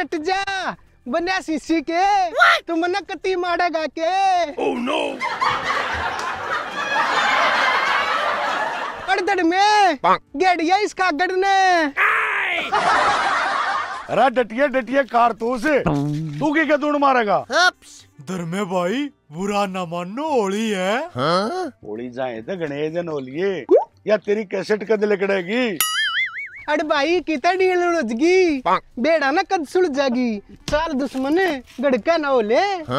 डट जा बन्या सीसी के तू मना कती मारेगा के। Oh no. अड़दड़ में गेड़िया इसका गड़ने। अरे डटिया डटिया कारतूस तू क्या दूर मारेगा? धर्मे भाई बुरा न मानो होली है। होली जाए तो गणेश जन होलिए या तेरी कैसेट कद लिकड़ेगी? अरे भाई कितना डील उलझगी बेड़ा ना कद सुलझ जागी साल दुश्मन गड़का ना होले।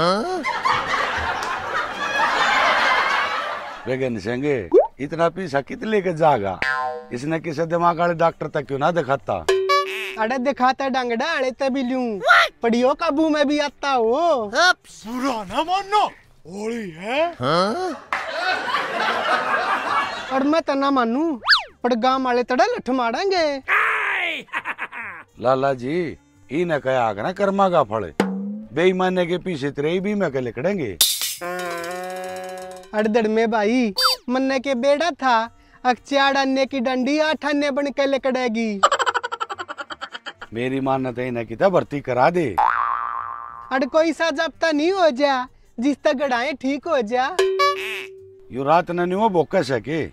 वेगन संगे इतना पैसा कित लेके जागा? इसने किसी दिमाग वाले डॉक्टर तक क्यों ना दिखाता? अरे दिखाता डंगड़ा अड़े तभी लूं पड़ियो काबू में भी आता हो। बुरा न मानो होली है। और मैं तना मानू पर गांव वाले तड़ा लठ मारेंगे। लाला जी ई न कहा ना कर्मा का फल बेईमाने के पीछे तेरे भी मैं के लिकड़ेंगे। अड़दड़ में भाई मन्ने के बेड़ा था अक्षाड़ अन्य की डंडी 8 अन्य बन के लिकड़ेगी। मेरी मान्यता इन्हें की था भर्ती करा दे। अड़ कोई सा जब्ता नहीं हो जा जिस तक गड़ाए ठीक हो जा। यू रात न नहीं वो बोकस है के?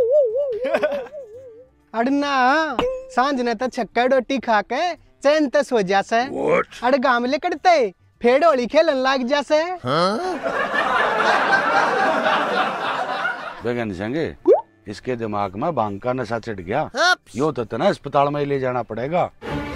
अड़ना सांझ ने तो छक्का रोटी खा के चैन तस हो जासे। अड़ गांव ले कड़ते फेड़ होली खेलन लाग जासे। बेगन संगे इसके दिमाग में भांग का नशा चढ़ गया। यो तो ना अस्पताल में ले जाना पड़ेगा।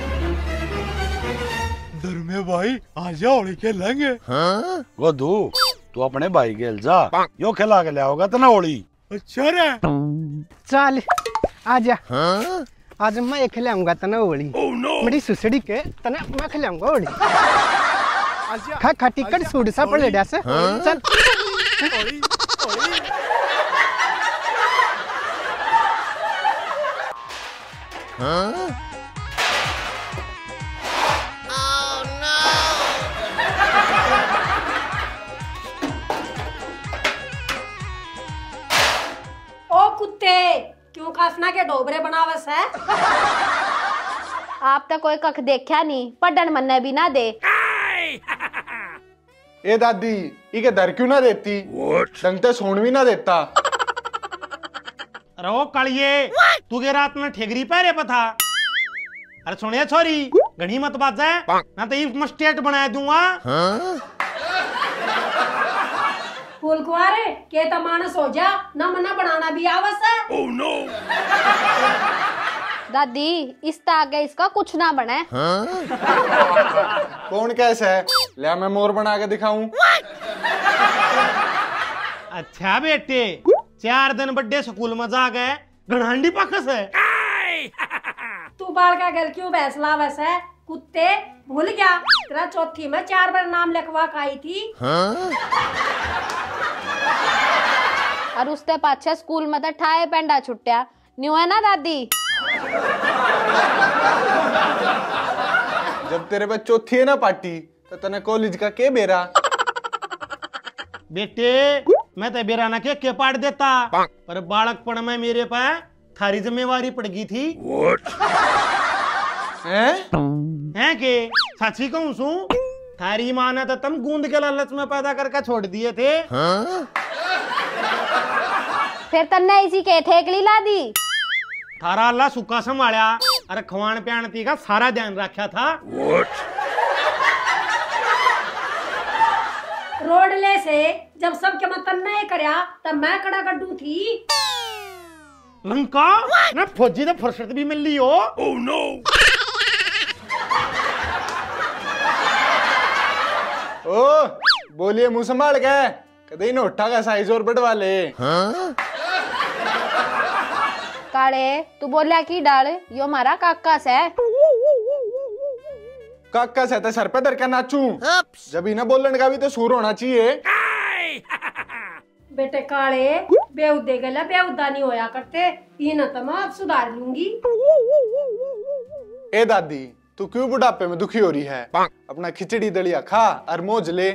धर्मे भाई आजा होली खेलेंगे। वो दू तू अपने भाई गेल जा यो खिला के ले आओगा तना होली। अच्छा रे चल आजा। आज मैं खिलाऊंगा तना होली। मेरी सुसड़ी के तना मैं खिलाऊंगा होली। खा खा टिकट सूट सा पड़ ले से चल। क्यों काफना के डोबरे बनावस है? आप तो कोई कख देखा नहीं पढ़न मन्ने भी ना दे। ए दादी इके दर क्यों ना देती? ढंग से सोन भी ना देता। अरे ओ कालिए तू के रात में ठेगरी पहरे पथा। अरे सुनिए छोरी घनी मत बात जाए ना तो ये स्टेट बना दूंगा। फूल कुआरे के तो मानस हो जा ना मना बनाना भी आवस है। Oh no. दादी इस आगे इसका कुछ ना बने। कौन कैसे है? ले मैं मोर बना के दिखाऊं। अच्छा बेटे 4 दिन बड्डे स्कूल में जा गए घनांडी पाकस है। तू बाल का गल क्यों फैसला वैसे है? कुत्ते भूल गया तेरा चौथी में 4 बार नाम लिखवा के आई थी। और उसते पाछे स्कूल में तो ठाए पेंडा छुट्टिया न्यू है ना दादी। जब तेरे पे चौथी है ना पार्टी तो तने कॉलेज का के बेरा? बेटे मैं तो बेरा ना के पाट देता पर बालकपन में मेरे पे थारी जिम्मेवारी पड़ गई थी। हैं के सच्ची कहूं सू थारी माँ ने तो तुम गूंद के लालच में पैदा करके छोड़ दिए थे। फिर तन्ने इसी के ठेकली ला दी। थारा अल्लाह सुखा संभालिया अरे खवान प्यानती का सारा ध्यान रखा था। रोडले से जब सबके मतन नहीं करया तब मैं कड़ा कड्डू थी। लंका ना फौजी तो फुर्सत भी मिल ली हो। Oh no. ओ बोलिए मुंह संभाल के कदे नोटा का साइज और बढ़वा ले। काले तू बोलिया की डाल यो हमारा काका से। काका से तो सर पे धर के नाचू जब ही ना बोलने का भी तो सुर होना चाहिए। बेटे काले बेउदे गला बेउदा नहीं होया करते ये न तो मैं अब सुधार लूंगी। ए दादी तू क्यों बुढ़ापे में दुखी हो रही है? अपना खिचड़ी दलिया खा और मौज ले।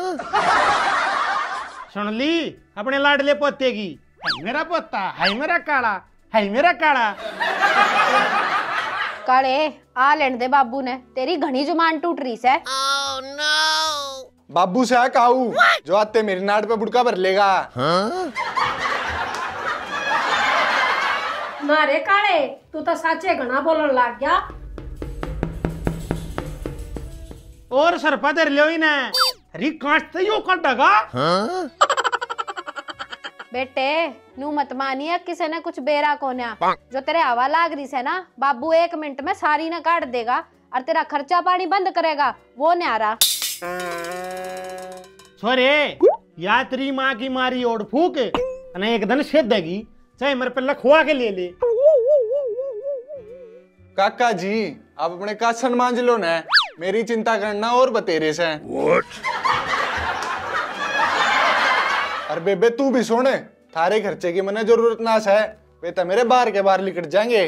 सुन ली अपने लाडले पोते की। हाय मेरा पोता, हाय मेरा काला, हाय मेरा काला। काले आ लेने दे बाबू ने, तेरी घनी जुबान टूट रही से। बाबू से है काऊ जो आते मेरी नाट पे बुड़का भर लेगा। ना रे काले, तू तो साचे घना बोलन लग गया। और सरपा दे लियो इने री काटते यो कटगा। बेटे नू मत मानिए, किसी ने कुछ बेरा कोन्या, जो तेरे हवा लाग रही से ना, बाबू 1 मिनट में सारी ना काट देगा और तेरा खर्चा पानी बंद करेगा, वो न्यारा। सोरे या तेरी माँ की मारी ओढ़ फूक अने एक दिन सेध देगी, चाहे मेरे पे लखवा के ले ले। काका जी आप अपने कासन मांझ लो ना, मेरी चिंता करना और बतेरे से। अरे बेबे तू भी सुन, थारे खर्चे की मने जरूरत ना है, वे तो मेरे बाहर के बाहर लिकट जाएंगे।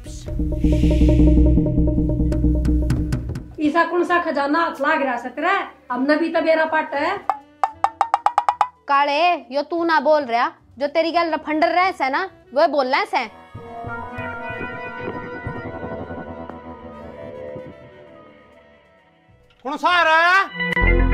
ईसा कौन सा खजाना हाथ लाग रहा है तेरा, हमने भी तो बेरा पाट है। काले यो तू ना बोल रहा, जो तेरी गल रफंडर रहे से ना, वो बोल रहे से। कौन सा आ रहा है?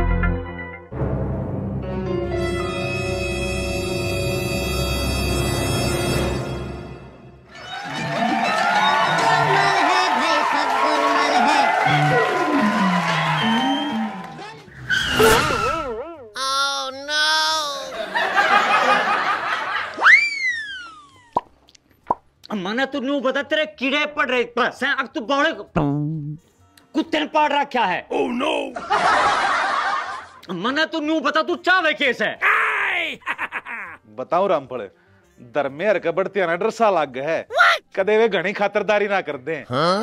मने तू न्यू बता, तेरे कीड़े पड़ रहे बस हैं, अब तू बौड़े कुत्ते ने पाड़ रखा है। Oh no. मने तू न्यू बता, तू चावे केस है। बताऊं रामफल, दरमेर का बढ़ती ना डर सा लग है, कदे वे घनी खातरदारी ना कर दे।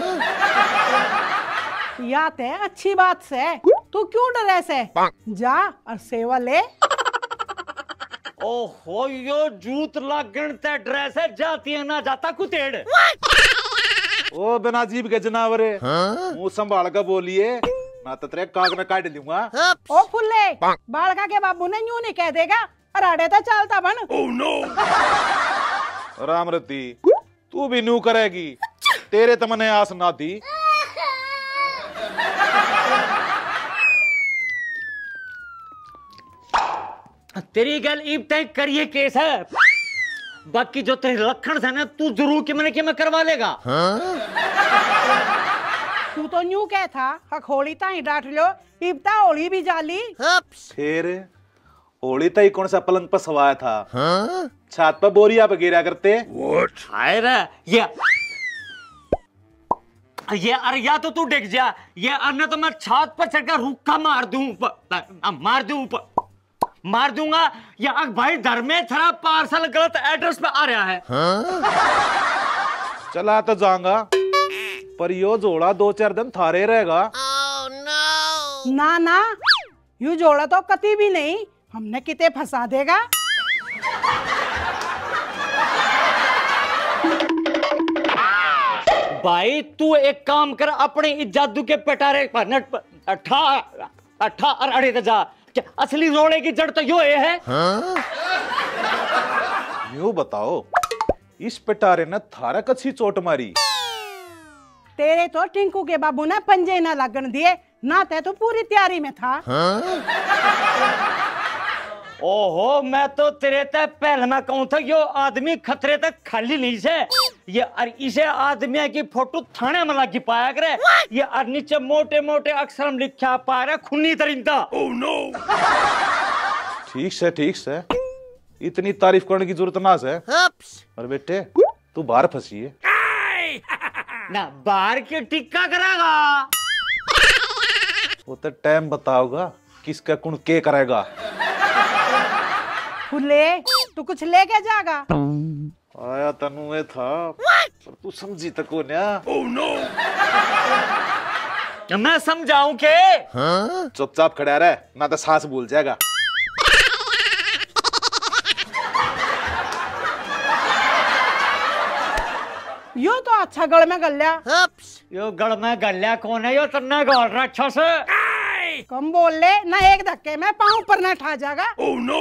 या ते अच्छी बात से, तू क्यों डरे से, जा और सेवा ले। ओहो यो जूत लागण ते ड्रेस है, जाती है ना जाता कुतेड़। ओ बिना जीभ के जनावरे, मुंह संभाल कर बोलिए, ना तो तेरे काग न काट लूंगा। ओ फुल्ले, बालका के बाबू ने यूं नहीं कह देगा, अराड़े तो चलता बन। Oh no. रामरती तू भी न्यू करेगी, तेरे तमने आस ना थी। तेरी गल ईब तय करिए केस है, बाकी जो तेरे लक्षण है ना, तू जरूर कि मैं करवा लेगा। तू तो न्यू कह था, हखोली ताई डांट लो, इब्ता होली भी जाली। फिर होली तई कौन सा पलंग पर सवाया था, छात पर बोरिया पे गिरा करते। हाय रे ये अरे या तो तू डिग जा, ये अन्य तो मैं छात पर चढ़कर रुक्का मार दूंगा, या भाई धर्मे थरा पार्सल गलत एड्रेस पे आ रहा है। चला तो जाऊंगा, पर यो जोड़ा 2-4 दिन थारे रहेगा। ना ना, यू जोड़ा तो कती भी नहीं, हमने किते फंसा देगा। भाई तू एक काम कर, अपने इस जादू के पटारे पर नट अठा और अड़े तो जा, असली रोड़े की जड़ तो यो है। यूं बताओ, इस पिटारे ने थारा कच्छी चोट मारी। तेरे तो टिंकू के बाबू ने पंजे ना लगन दिए, ना ते तो पूरी तैयारी में था। ओहो मैं तो तेरे तक पहले मैं कहूं था, यो आदमी खतरे तक खाली नहीं से, ये और इसे आदमी की फोटो थाने में लगी पाया करे, ये और नीचे मोटे मोटे अक्षर में लिखा पा रहा खूनी दरिंदा। Oh no. ठीक से इतनी तारीफ करने की जरूरत ना है। और बेटे तू बाहर फंसी है ना, बाहर के टिक्का करेगा, वो तो टाइम बताओगा किसका कौन के करेगा। फुल्ले तू कुछ लेके जागा। आया तनु ये था, पर तू समझी तको ना। Oh no. मैं समझाऊं के? चुपचाप खड़ा रहे, ना तो सांस भूल जाएगा। यो तो अच्छा गल में गल्या। यो गल में गल्या कौन है, यो तन्ना गल रहा अच्छा से। कम बोल ले ना, एक धक्के में पाँव पर ना ठा जाएगा। Oh no.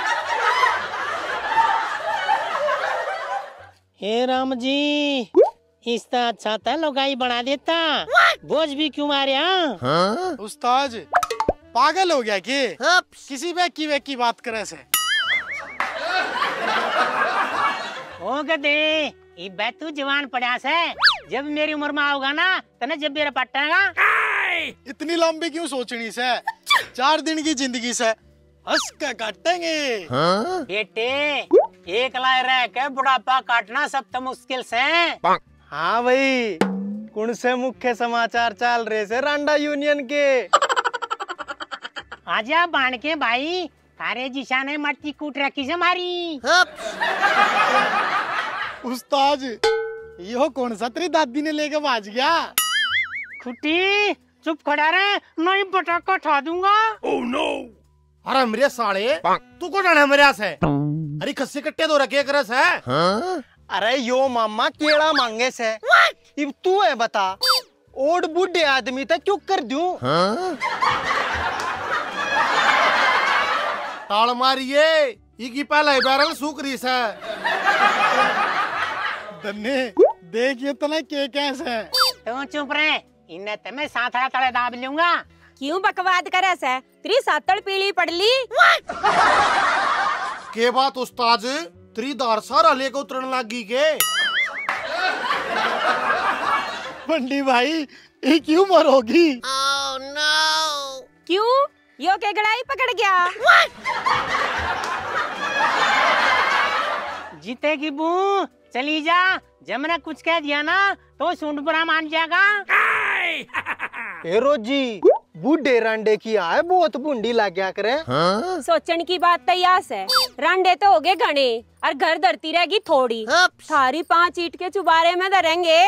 हे राम जी, इसका अच्छा था लुगाई बना देता, बोझ भी क्यों मारे। हाँ उस्ताद पागल हो गया कि किसी वे की बात करे से। ओ गधे, ये बैतू जवान पड़ास है, जब मेरी उम्र में आओगा ना तने जब मेरा पट्टागा। इतनी लंबी क्यों सोचनी से, 4 दिन की जिंदगी से हंस के काटेंगे। बेटे एक लाए रह के बुढ़ापा काटना सब तो मुश्किल से। हाँ भाई, कौन से मुख्य समाचार चल रहे से रांडा यूनियन के। आजा बाण के भाई, तारे जिशा ने मट्टी कूट रखी से मारी। उस्ताद यो कौन सा तेरी दादी ने लेके भाज गया। खुटी चुप खड़ा रहे, नहीं पटाखा उठा दूंगा। Oh no. अरे मेरे साले, तू को जाना मेरे से। अरे खस्सी कट्टे दो रखे एक रस है। अरे यो मामा केड़ा मांगे से, अब तू है बता, ओड बूढ़े आदमी तक क्यों कर दूं। ताल मारिए, ये पहला बैरल सूख रही से। दन्ने देखिए तो ना के कैसे। तू चुप रहे, इन्हें तो मैं साथड़ा तड़े दाब लूंगा। क्यों बकवाद करे से, तेरी सातड़ पीली पड़ ली। के बात उस्ताद, तेरी दार सारा लेके उतरने लगी के। बंडी भाई ये क्यों मरोगी। Oh, no. क्यों, यो के गड़ाई पकड़ गया। जीतेगी बू, चली जा, जब मैंने कुछ कह दिया ना तो सूंड बुरा मान जाएगा। ए रोजी, बूढ़े रांडे की आए बहुत बूंदी लग गया करे। सोचने की बात तैयार है, रांडे तो हो गए घने और घर धरती रहेगी थोड़ी। सारी 5 ईंट के चुबारे में धरेंगे।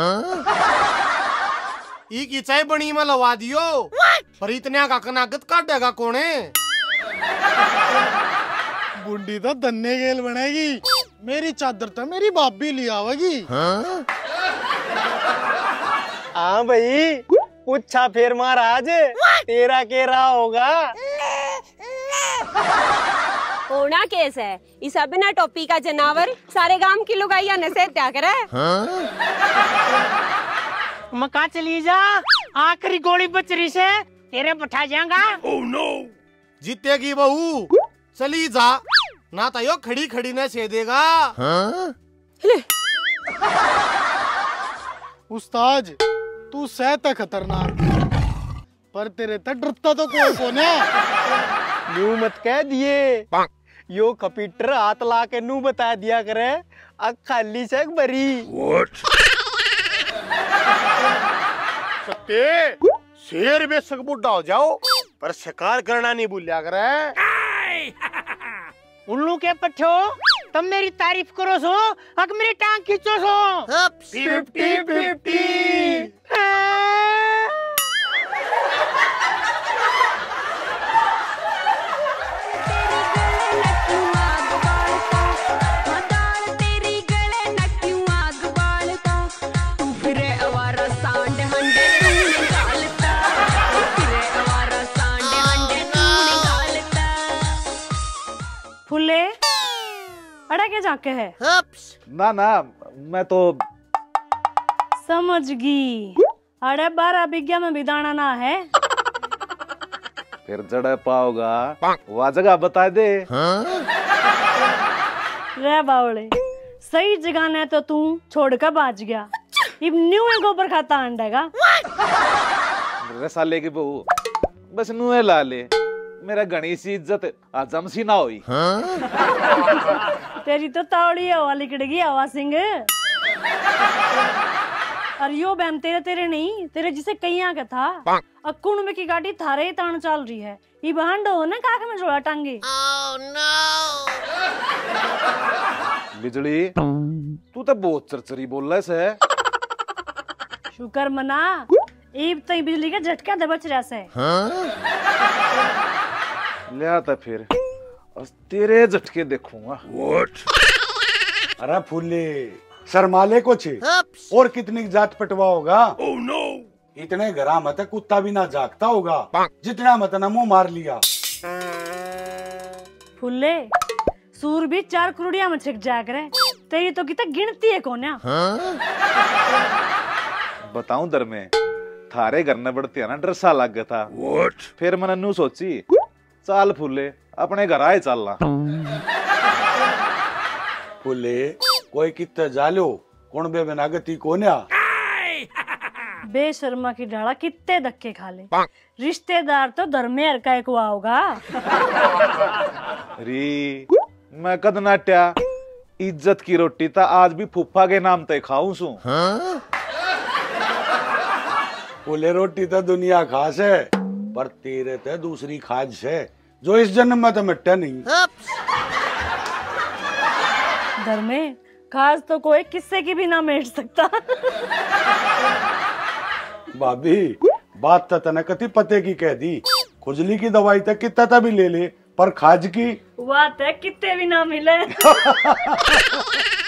ई की चाय बनी में लवा दियो, पर इतने का कनागत काटेगा कौने। बूंदी तो दन्ने गेल बनेगी, मेरी चादर तो मेरी भाभी ले आवेगी। हाँ भाई, पूछा फिर महाराज, तेरा के रहा होगा। होना केस है, इस बिना टोपी का जनावर सारे गांव की लुगाइया नशे त्याग रहे। मका चली जा, आखिरी गोली बच रही से तेरे पठा जाएगा। Oh no. जीतेगी बहू, चली जा, ना तो यो खड़ी खड़ी न छेदेगा। उस्ताद तू सहत खतरनाक, पर तेरे तक डरता तो कोई कौन है। यूं मत कह दिए, यो कपीटर हाथ ला के नू बता दिया करे, अब खाली से बरी। सत्ते शेर बेशक बुढ़ा हो जाओ, पर शिकार करना नहीं भूलिया करे। उल्लू के पट्ठो, तुम मेरी तारीफ करो सो, अग मेरी टांग खींचो सो। 50-50। फुल्ले अड़ा के जाके है। ना ना, मैं तो समझ गई, अरे 12 बिग्या में बिदाना ना है। फिर जड़ पाओगा, वह जगह बता दे। रे बावले, सही जगह ने तो तू छोड़ कर बाज गया, अब न्यू है गोबर खाता अंडेगा। मेरे साले की बहू, बस नुए ला ले, मेरा गणी सी इज्जत आजम सी ना हुई। तेरी तो तावड़ी हवा लिकड़गी हवा सिंह। और यो बैम तेरे नहीं, तेरे जिसे कईया का था। अकुण में की गाड़ी थारे ही तान चल रही है, ये बहन हो ना काख में जोड़ा टांगे। बिजली, तू तो बहुत चरचरी बोल रहा है। शुक्र मना, ईब तो बिजली का झटका दबच रहा से। ले आता फिर, तेरे झटके देखूंगा। अरे फुल्ले, शर्माले को छे, और कितनी जात पटवा होगा। oh, no. इतने घरा मत कुत्ता भी ना जागता होगा, जितना मत ना मुंह मार लिया। फुल्ले, सूर भी 4 कुरुड़िया में छिक जाग रहे, तेरी तो कितना गिनती है कोन्या। बताऊं दर में थारे घर न बढ़ती है ना डर सा लग गया था। फिर मैंने नू सोची चाल फूले अपने घर आए चलना। फूले कोई कितने जालो कौन बे बिना गति कोन्या। बेशर्मा की डाला कितने धक्के खा ले। रिश्तेदार तो धर्मेर का एक हुआ होगा। री मैं कद नाट्या इज्जत की रोटी ता आज भी फुफ्फा के नाम ते खाऊं सू। फूले रोटी तो दुनिया खास है पर तेरे ते दूसरी खाज है जो इस जन्म में तो मिटता नहीं। धर्मे खास तो कोई किस्से की भी ना मेट सकता। भाभी बात तो तने कति पते की कह दी। खुजली की दवाई तक कितना भी ले ले पर खाज की बात है कितने भी ना मिले।